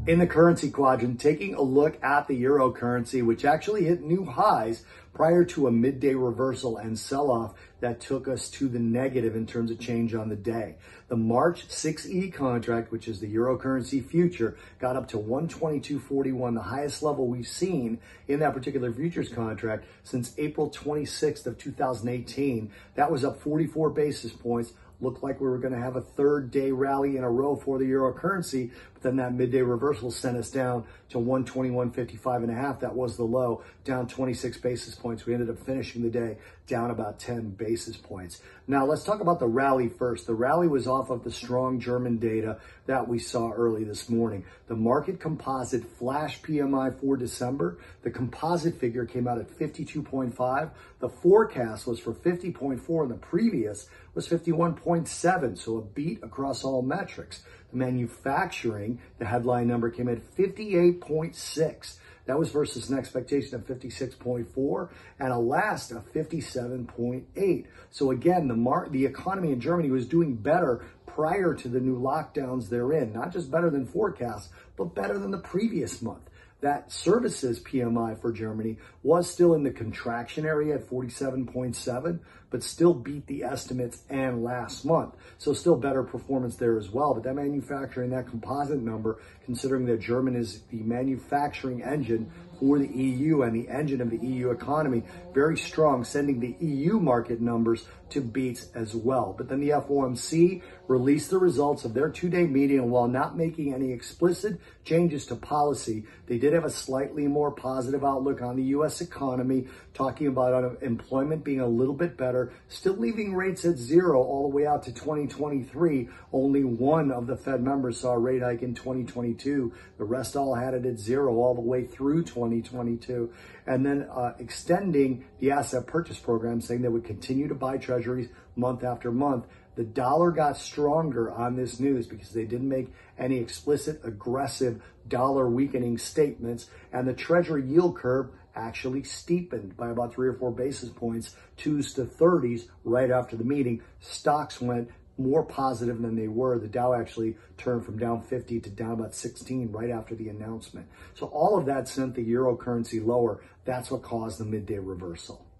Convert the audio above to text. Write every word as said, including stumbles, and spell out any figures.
In the currency quadrant, taking a look at the euro currency, which actually hit new highs prior to a midday reversal and sell-off that took us to the negative in terms of change on the day. The March six E contract, which is the euro currency future, got up to one twenty-two forty-one, the highest level we've seen in that particular futures contract since April twenty-sixth of two thousand eighteen. That was up forty-four basis points. Looked like we were going to have a third day rally in a row for the euro currency, but then that midday reversal sent us down to one twenty-one fifty-five and a half. That was the low, down twenty-six basis points. We ended up finishing the day down about ten basis points. Now let's talk about the rally first. The rally was off of the strong German data that we saw early this morning. The market composite flash P M I for December, the composite figure came out at fifty-two point five. The forecast was for fifty point four, and the previous was fifty-one point seven, so a beat across all metrics. The manufacturing, the headline number came at fifty-eight point six. That was versus an expectation of fifty-six point four and a last of fifty-seven point eight. So again, the mar- the economy in Germany was doing better prior to the new lockdowns they're in. Not just better than forecast, but better than the previous month. That services P M I for Germany was still in the contraction area at forty-seven point seven, but still beat the estimates and last month. So still better performance there as well. But that manufacturing, that composite number, considering that German is the manufacturing engine for the E U and the engine of the E U economy, very strong, sending the E U market numbers to beats as well. But then the F O M C released the results of their two-day meeting, and while not making any explicit changes to policy, they did have a slightly more positive outlook on the U S economy, talking about unemployment being a little bit better, still leaving rates at zero all the way out to twenty twenty-three. Only one of the Fed members saw a rate hike in twenty twenty-two. The rest all had it at zero all the way through twenty twenty-two. And then uh, extending the asset purchase program, saying they would continue to buy treasuries month after month. The dollar got stronger on this news because they didn't make any explicit aggressive dollar weakening statements, and the treasury yield curve actually steepened by about three or four basis points, twos to thirties right after the meeting. Stocks went more positive than they were. The Dow actually turned from down fifty to down about sixteen right after the announcement. So all of that sent the euro currency lower. That's what caused the midday reversal.